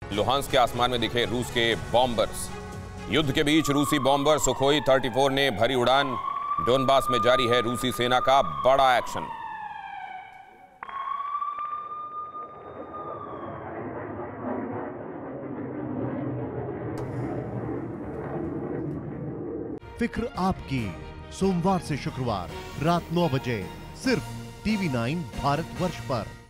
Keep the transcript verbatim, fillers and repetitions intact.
Luhansk के आसमान में दिखे रूस के बॉम्बर्स। युद्ध के बीच रूसी बॉम्बर सुखोई चौंतीस ने भरी उड़ान। डोनबास में जारी है रूसी सेना का बड़ा एक्शन। फिक्र आपकी, सोमवार से शुक्रवार रात नौ बजे सिर्फ टीवी नाइन भारतवर्ष पर।